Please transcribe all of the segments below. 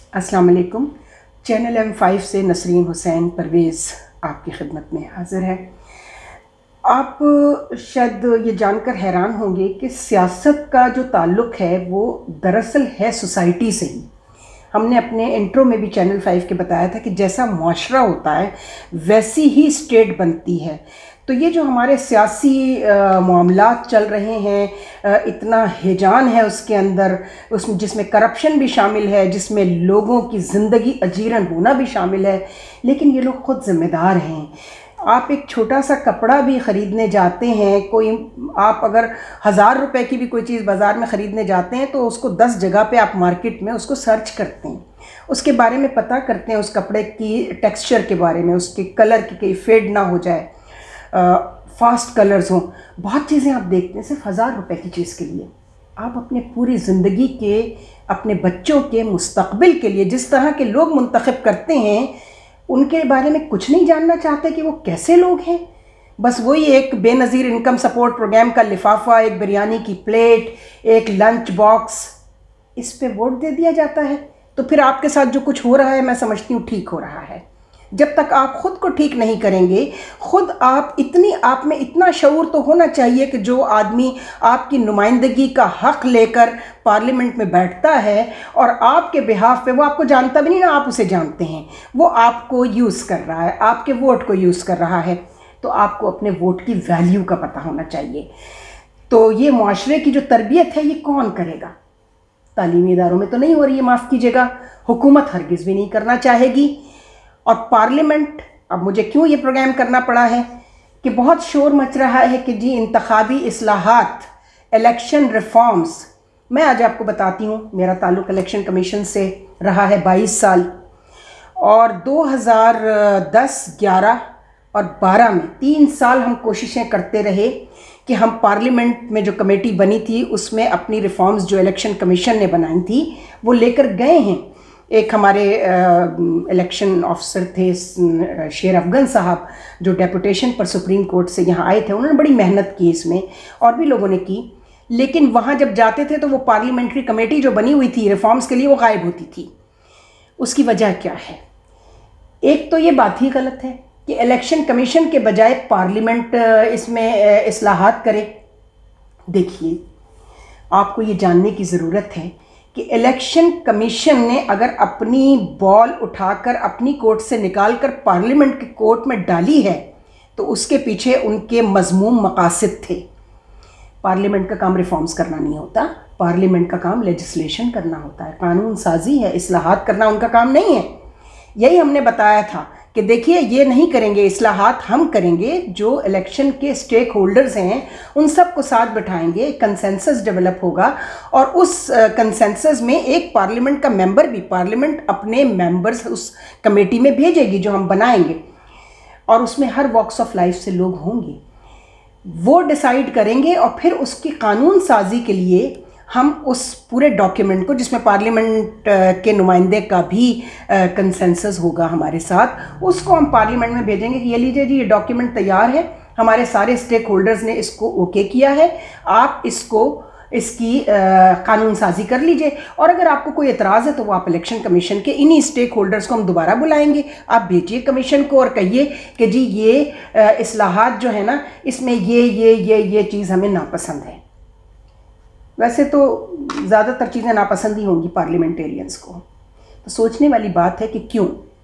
अस्सलाम वालेकुम। Channel M5 से नसरीन हुसैन परवेज़ आपकी खिदमत में हाज़िर है। आप शायद ये जानकर हैरान होंगे कि सियासत का जो ताल्लुक़ है वो दरअसल है सोसाइटी से ही। हमने अपने इंट्रो में भी चैनल 5 के बताया था कि जैसा मुआशरा होता है वैसी ही स्टेट बनती है। तो ये जो हमारे सियासी मामलात चल रहे हैं, इतना हिजान है उसके अंदर, उसमें जिसमें करप्शन भी शामिल है, जिसमें लोगों की ज़िंदगी अजीरन होना भी शामिल है, लेकिन ये लोग ख़ुद ज़िम्मेदार हैं। आप एक छोटा सा कपड़ा भी ख़रीदने जाते हैं, कोई आप अगर 1000 रुपये की भी कोई चीज़ बाज़ार में ख़रीदने जाते हैं तो उसको 10 जगह पे आप मार्केट में उसको सर्च करते हैं, उसके बारे में पता करते हैं, उस कपड़े की टेक्सचर के बारे में, उसके कलर की कहीं फेड ना हो जाए, फास्ट कलर्स हों, बहुत चीज़ें आप देखते हैं सिर्फ 1000 रुपये की चीज़ के लिए। आप अपने पूरी ज़िंदगी के, अपने बच्चों के मुस्तक़बिल के लिए जिस तरह के लोग मुंतखब करते हैं उनके बारे में कुछ नहीं जानना चाहते कि वो कैसे लोग हैं। बस वही एक बेनज़ीर इनकम सपोर्ट प्रोग्राम का लिफाफा, एक बिरयानी की प्लेट, एक लंच बॉक्स, इस पे वोट दे दिया जाता है। तो फिर आपके साथ जो कुछ हो रहा है मैं समझती हूँ ठीक हो रहा है। जब तक आप ख़ुद को ठीक नहीं करेंगे, ख़ुद आप में इतना शऊर तो होना चाहिए कि जो आदमी आपकी नुमाइंदगी का हक़ लेकर पार्लियामेंट में बैठता है और आपके बिहाफ पे, वो आपको जानता भी नहीं ना, आप उसे जानते हैं, वो आपको यूज़ कर रहा है, आपके वोट को यूज़ कर रहा है, तो आपको अपने वोट की वैल्यू का पता होना चाहिए। तो ये मुआशरे की जो तरबियत है ये कौन करेगा? तालीमी इदारों में तो नहीं हो रही है, माफ़ कीजिएगा, हुकूमत हरगिज़ भी नहीं करना चाहेगी। और पार्लियामेंट, अब मुझे क्यों ये प्रोग्राम करना पड़ा है कि बहुत शोर मच रहा है कि जी इंतखाबी इस्लाहात, इलेक्शन रिफॉर्म्स। मैं आज आपको बताती हूँ, मेरा ताल्लुक़ इलेक्शन कमीशन से रहा है 22 साल, और 2010, 11 और 12 में 3 साल हम कोशिशें करते रहे कि हम पार्लियामेंट में जो कमेटी बनी थी उसमें अपनी रिफॉर्म्स जो इलेक्शन कमीशन ने बनाई थी वो लेकर गए हैं। एक हमारे इलेक्शन ऑफिसर थे शेर अफगन साहब, जो डेपुटेशन पर सुप्रीम कोर्ट से यहाँ आए थे, उन्होंने बड़ी मेहनत की इसमें, और भी लोगों ने की, लेकिन वहाँ जब जाते थे तो वो पार्लियामेंट्री कमेटी जो बनी हुई थी रिफॉर्म्स के लिए वो गायब होती थी। उसकी वजह क्या है? एक तो ये बात ही गलत है कि इलेक्शन कमीशन के बजाय पार्लियामेंट इसमें इस्लाहात करे। देखिए, आपको ये जानने की ज़रूरत है कि इलेक्शन कमीशन ने अगर अपनी बॉल उठाकर अपनी कोर्ट से निकालकर पार्लियामेंट के कोर्ट में डाली है तो उसके पीछे उनके मज़मूम मकासद थे। पार्लियामेंट का काम रिफॉर्म्स करना नहीं होता, पार्लियामेंट का काम लेजिस्लेशन करना होता है, कानून साजी है, इस्लाहात करना उनका काम नहीं है। यही हमने बताया था कि देखिए ये नहीं करेंगे इस्लाहात, हम करेंगे, जो इलेक्शन के स्टेक होल्डर्स हैं उन सब को साथ बिठाएंगे, कंसेंसस डेवलप होगा, और उस कंसेंसस में एक पार्लियामेंट का मेंबर भी, पार्लियामेंट अपने मेंबर्स उस कमेटी में भेजेगी जो हम बनाएंगे, और उसमें हर वॉक्स ऑफ लाइफ से लोग होंगे, वो डिसाइड करेंगे, और फिर उसकी कानून साजी के लिए हम उस पूरे डॉक्यूमेंट को, जिसमें पार्लियामेंट के नुमाइंदे का भी कंसेंसस होगा हमारे साथ, उसको हम पार्लियामेंट में भेजेंगे कि ये लीजिए जी, ये डॉक्यूमेंट तैयार है, हमारे सारे स्टेक होल्डर्स ने इसको ओके किया है, आप इसकी कानून साजी कर लीजिए, और अगर आपको कोई एतराज़ है तो वो आप इलेक्शन कमीशन के इन्हीं स्टेक होल्डर्स को हम दोबारा बुलाएंगे, आप भेजिए कमीशन को और कहिए कि जी ये इस्लाहात जो है ना, इसमें ये चीज़ हमें नापसंद है। वैसे तो ज़्यादातर चीज़ें नापसंद ही होंगी पार्लियामेंटेरियंस को, तो सोचने वाली बात है कि क्यों।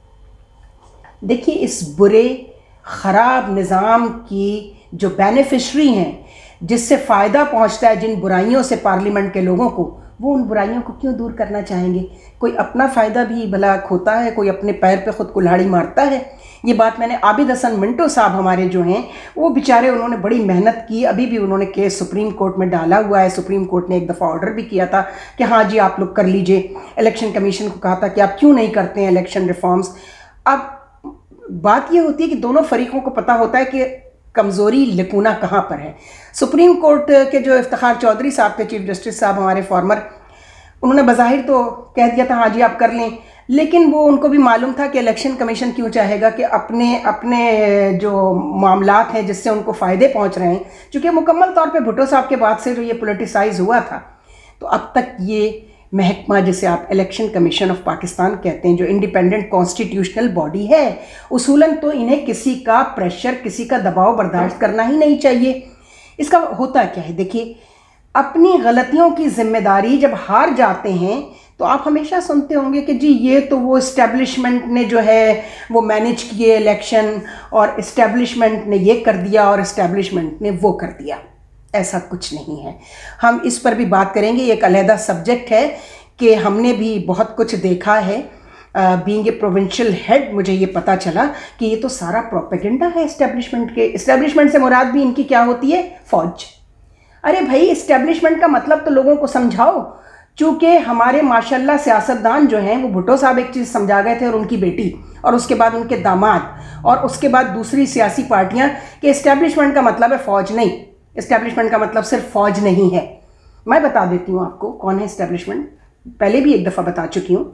देखिए, इस बुरे ख़राब निज़ाम की जो बेनिफिशरी हैं, जिससे फ़ायदा पहुंचता है जिन बुराइयों से पार्लियामेंट के लोगों को, वो उन बुराइयों को क्यों दूर करना चाहेंगे? कोई अपना फ़ायदा भी भला खोता है, कोई अपने पैर पे ख़ुद कुल्हाड़ी मारता है। ये बात मैंने आबिद हसन मिंटो साहब हमारे जो हैं, वो बेचारे, उन्होंने बड़ी मेहनत की, अभी भी उन्होंने केस सुप्रीम कोर्ट में डाला हुआ है। सुप्रीम कोर्ट ने एक दफ़ा ऑर्डर भी किया था कि हाँ जी आप लोग कर लीजिए। इलेक्शन कमीशन को कहा था कि आप क्यों नहीं करते हैं इलेक्शन रिफॉर्म्स। अब बात ये होती है कि दोनों फरीकों को पता होता है कि कमज़ोरी लकूना कहाँ पर है। सुप्रीम कोर्ट के जो इफ्तिखार चौधरी साहब थे, चीफ जस्टिस साहब हमारे फॉर्मर, उन्होंने बज़ाहिर तो कह दिया था हाँ जी आप कर लें, लेकिन वो उनको भी मालूम था कि इलेक्शन कमीशन क्यों चाहेगा कि अपने जो मामलात हैं जिससे उनको फ़ायदे पहुंच रहे हैं, चूँकि मुकम्मल तौर पे भुट्टो साहब के बाद से जो ये पोलिटिसाइज़ हुआ था, तो अब तक ये महकमा जिसे आप इलेक्शन कमीशन ऑफ पाकिस्तान कहते हैं, जो इंडिपेंडेंट कॉन्स्टिट्यूशनल बॉडी है, उसूलन तो इन्हें किसी का प्रेशर, किसी का दबाव बर्दाश्त करना ही नहीं चाहिए। इसका होता क्या है, देखिए, अपनी गलतियों की जिम्मेदारी जब हार जाते हैं तो आप हमेशा सुनते होंगे कि जी ये तो वो इस्टेब्लिशमेंट ने जो है वो मैनेज किए इलेक्शन, और इस्टेब्लिशमेंट ने ये कर दिया और इस्टेब्लिशमेंट ने वो कर दिया। ऐसा कुछ नहीं है। हम इस पर भी बात करेंगे, एक अलहदा सब्जेक्ट है कि हमने भी बहुत कुछ देखा है। बीइंग ए प्रोविंशियल हेड मुझे ये पता चला कि ये तो सारा प्रोपेगेंडा है इस्टेब्लिशमेंट के। इस्टेब्लिशमेंट से मुराद भी इनकी क्या होती है, फौज। अरे भाई, इस्टेब्लिशमेंट का मतलब तो लोगों को समझाओ। चूँकि हमारे माशाल्लाह सियासतदान जो हैं वो भुट्टो साहब एक चीज़ समझा गए थे, और उनकी बेटी, और उसके बाद उनके दामाद, और उसके बाद दूसरी सियासी पार्टियां, कि इस्टेब्लिशमेंट का मतलब है फ़ौज। नहीं, इस्टेब्लिशमेंट का मतलब सिर्फ फ़ौज नहीं है। मैं बता देती हूँ आपको कौन है इस्टेब्लिशमेंट, पहले भी एक दफ़ा बता चुकी हूँ।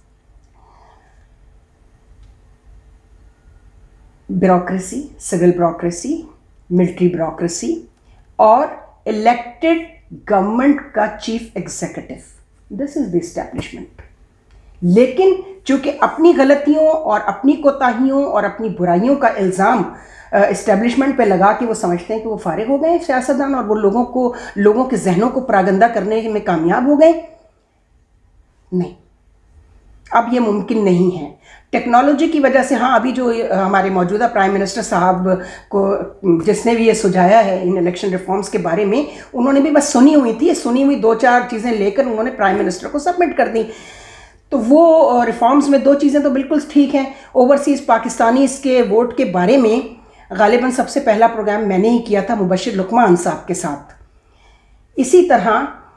Bureaucracy, civil bureaucracy, military bureaucracy और इलेक्टेड गवर्नमेंट का chief executive, this is the establishment. लेकिन चूंकि अपनी गलतियों और अपनी कोताहियों और अपनी बुराइयों का इल्ज़ाम इस्टेब्लिशमेंट पे लगा के वो समझते हैं कि वो फारिग हो गए सियासतदान, और वो लोगों के जहनों को परागंदा करने में कामयाब हो गए। नहीं, अब ये मुमकिन नहीं है टेक्नोलॉजी की वजह से। हाँ, अभी जो हमारे मौजूदा प्राइम मिनिस्टर साहब को जिसने भी ये सुझाया है इन इलेक्शन रिफॉर्म्स के बारे में, उन्होंने भी बस सुनी हुई थी, सुनी हुई 2-4 चीज़ें लेकर उन्होंने प्राइम मिनिस्टर को सबमिट कर दी। तो वो रिफॉर्म्स में 2 चीज़ें तो बिल्कुल ठीक हैं। ओवरसीज़ पाकिस्तानीज़ के वोट के बारे में गालिबन सबसे पहला प्रोग्राम मैंने ही किया था मुबशिर लुकमान साहब के साथ। इसी तरह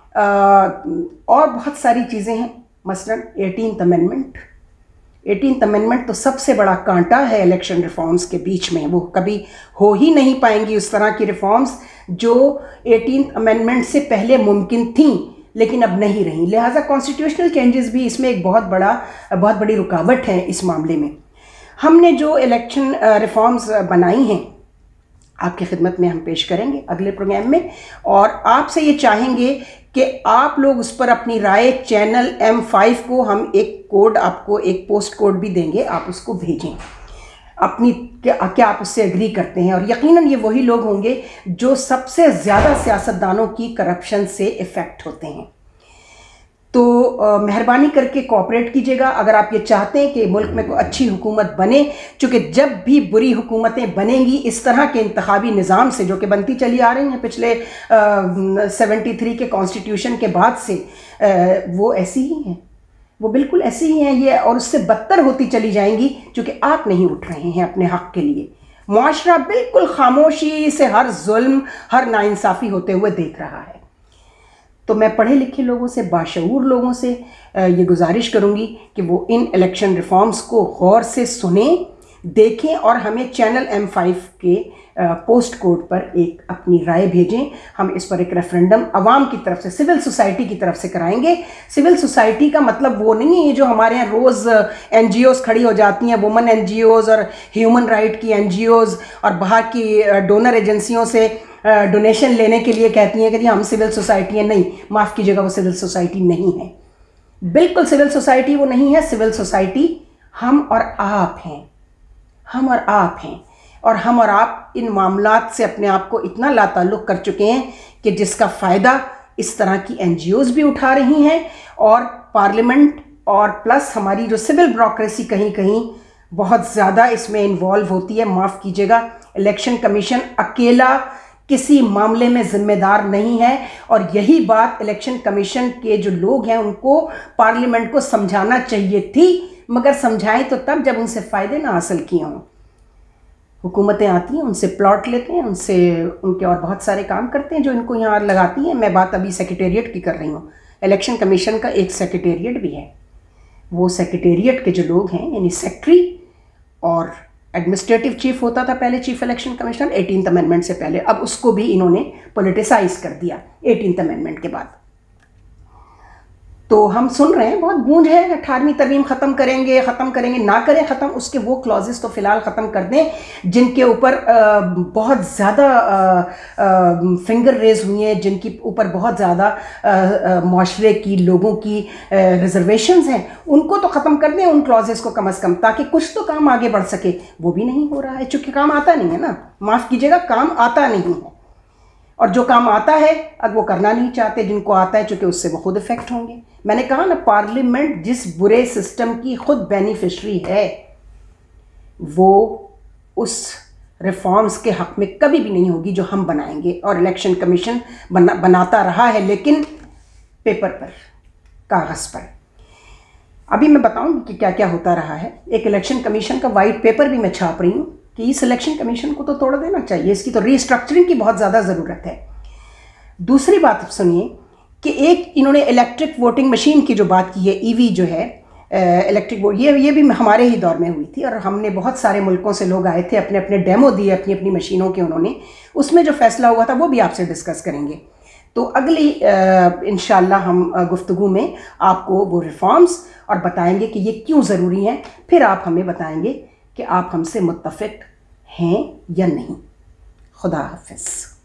और बहुत सारी चीज़ें हैं, मसलन 18th अमेंडमेंट। 18th अमेंडमेंट तो सबसे बड़ा कांटा है इलेक्शन रिफॉर्म्स के बीच में। वो कभी हो ही नहीं पाएंगी उस तरह की रिफॉर्म्स जो 18th अमेंडमेंट से पहले मुमकिन थी लेकिन अब नहीं रही। लिहाजा कॉन्स्टिट्यूशनल चेंजेस भी इसमें एक बहुत बड़ी रुकावट है इस मामले में। हमने जो इलेक्शन रिफॉर्म्स बनाई हैं आपकी खिदमत में हम पेश करेंगे अगले प्रोग्राम में, और आपसे ये चाहेंगे कि आप लोग उस पर अपनी राय, चैनल M5 को हम एक कोड, आपको एक पोस्ट कोड भी देंगे, आप उसको भेजें अपनी क्या आप उससे एग्री करते हैं। और यकीनन ये वही लोग होंगे जो सबसे ज़्यादा सियासतदानों की करप्शन से इफ़ेक्ट होते हैं। तो मेहरबानी करके कोऑपरेट कीजिएगा अगर आप ये चाहते हैं कि मुल्क में कोई अच्छी हुकूमत बने। चूँकि जब भी बुरी हुकूमतें बनेंगी इस तरह के इंतखाबी निज़ाम से, जो कि बनती चली आ रही हैं पिछले 73 के कॉन्स्टिट्यूशन के बाद से, वो ऐसी ही हैं, वो बिल्कुल ऐसी ही हैं ये, और उससे बदतर होती चली जाएंगी चूँकि आप नहीं उठ रहे हैं अपने हक़ के लिए। मुआशरा बिल्कुल खामोशी से हर जुल्म, हर नाइंसाफ़ी होते हुए देख रहा है। तो मैं पढ़े लिखे लोगों से, बाशऊर लोगों से ये गुजारिश करूँगी कि वो इन इलेक्शन रिफॉर्म्स को गौर से सुने, देखें और हमें चैनल M5 के पोस्ट कोड पर एक अपनी राय भेजें। हम इस पर एक रेफरेंडम आवाम की तरफ से, सिविल सोसाइटी की तरफ से कराएंगे। सिविल सोसाइटी का मतलब वो नहीं है जो हमारे यहाँ रोज़ NGOs खड़ी हो जाती हैं, वुमेन NGOs और ह्यूमन राइट की NGOs, और बाहर की डोनर एजेंसियों से डोनेशन लेने के लिए कहती हैं कि जी हम सिविल सोसाइटी हैं। नहीं, माफ़ कीजिएगा, वो सिविल सोसाइटी नहीं है, बिल्कुल सिविल सोसाइटी वो नहीं है। सिविल सोसाइटी हम और आप हैं, हम और आप हैं, और हम और आप इन मामलात से अपने आप को इतना लाताल्लुक़ कर चुके हैं कि जिसका फ़ायदा इस तरह की NGOs भी उठा रही हैं, और पार्लियामेंट और प्लस हमारी जो सिविल ब्यूरोक्रेसी कहीं कहीं बहुत ज़्यादा इसमें इन्वॉल्व होती है। माफ़ कीजिएगा, इलेक्शन कमीशन अकेला किसी मामले में ज़िम्मेदार नहीं है, और यही बात इलेक्शन कमीशन के जो लोग हैं उनको पार्लियामेंट को समझाना चाहिए थी, मगर समझाएं तो तब जब उनसे फ़ायदे ना हासिल किए हों। हुकूमतें आती हैं, उनसे प्लॉट लेते हैं, उनसे उनके और बहुत सारे काम करते हैं जो इनको यहाँ लगाती हैं। मैं बात अभी सेक्रेटेरिएट की कर रही हूँ। इलेक्शन कमीशन का एक सेक्रेटेरिएट भी है। वो सेक्रेटेरिएट के जो लोग हैं, यानी सेक्रेटरी और एडमिनिस्ट्रेटिव चीफ होता था पहले, chief election commissioner 18th amendment से पहले, अब उसको भी इन्होंने पॉलिटिसाइज कर दिया 18th अमेंडमेंट के बाद। तो हम सुन रहे हैं, बहुत गूंज है, 18वीं तरमीम ख़त्म करेंगे, ना करें ख़त्म, उसके वो क्लॉजेस तो फ़िलहाल ख़त्म कर दें जिनके ऊपर बहुत ज़्यादा फिंगर रेज हुई हैं, जिनके ऊपर बहुत ज़्यादा माशरे की लोगों की रिजर्वेशंस हैं, उनको तो ख़त्म कर दें उन क्लॉजेस को कम अज़ कम, ताकि कुछ तो काम आगे बढ़ सके। वो भी नहीं हो रहा है, चूँकि काम आता नहीं है ना, माफ़ कीजिएगा, काम आता नहीं है। और जो काम आता है अब वो करना नहीं चाहते, जिनको आता है चूँकि उससे वो खुद इफ़ेक्ट होंगे। मैंने कहा ना, पार्लियामेंट जिस बुरे सिस्टम की खुद बेनिफिशरी है, वो उस रिफॉर्म्स के हक़ में कभी भी नहीं होगी जो हम बनाएंगे। और इलेक्शन कमीशन बनाता रहा है, लेकिन पेपर पर, कागज़ पर। अभी मैं बताऊंगी कि क्या क्या होता रहा है। एक इलेक्शन कमीशन का वाइट पेपर भी मैं छाप रही हूँ कि इस इलेक्शन कमीशन को तो तोड़ देना चाहिए, इसकी तो रीस्ट्रक्चरिंग की बहुत ज़्यादा ज़रूरत है। दूसरी बात सुनिए कि एक इन्होंने इलेक्ट्रिक वोटिंग मशीन की जो बात की है, ईवी जो है, इलेक्ट्रिक वोट, ये भी हमारे ही दौर में हुई थी, और हमने बहुत सारे मुल्कों से लोग आए थे, अपने अपने डेमो दिए अपनी अपनी मशीनों के उन्होंने। उसमें जो फैसला हुआ था वो भी आपसे डिस्कस करेंगे। तो अगली इंशाल्लाह हम गुफ्तगू में आपको वो रिफॉर्म्स और बताएंगे कि ये क्यों ज़रूरी हैं। फिर आप हमें बताएंगे कि आप हमसे मुत्तफ़िक़ हैं या नहीं। खुदा हाफ़िज़।